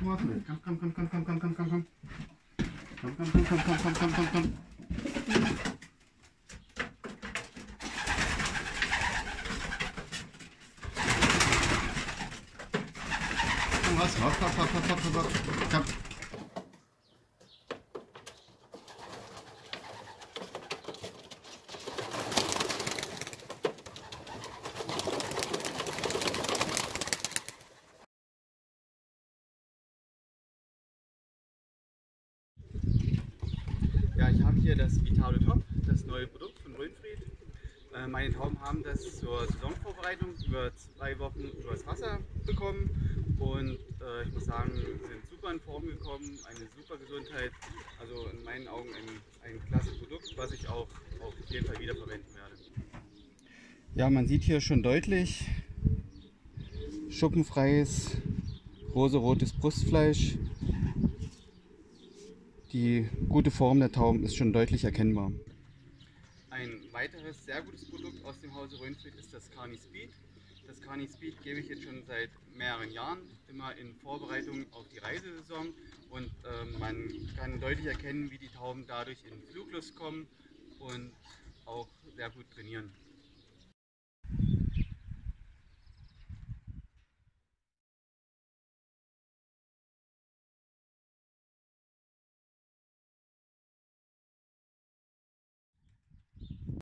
Warte, komm, komm, komm, komm, komm, komm, komm, komm, komm. Komm, komm, komm, komm, komm, komm, komm, komm, komm. Komm, was? Hopp, hopp, hopp, hopp, hopp, hopp. Komm. Ja, ich habe hier das Vitalo Top, das neue Produkt von Röhnfried. Meine Tauben haben das zur Saisonvorbereitung über 2 Wochen übers Wasser bekommen und ich muss sagen, sind super in Form gekommen, eine super Gesundheit. Also in meinen Augen ein klasse Produkt, was ich auch auf jeden Fall wiederverwenden werde. Ja, man sieht hier schon deutlich schuppenfreies, rosarotes Brustfleisch. Die gute Form der Tauben ist schon deutlich erkennbar. Ein weiteres sehr gutes Produkt aus dem Hause Röhnfried ist das Carni Speed. Das Carni Speed gebe ich jetzt schon seit mehreren Jahren, immer in Vorbereitung auf die Reisesaison, und man kann deutlich erkennen, wie die Tauben dadurch in Fluglust kommen und auch sehr gut trainieren.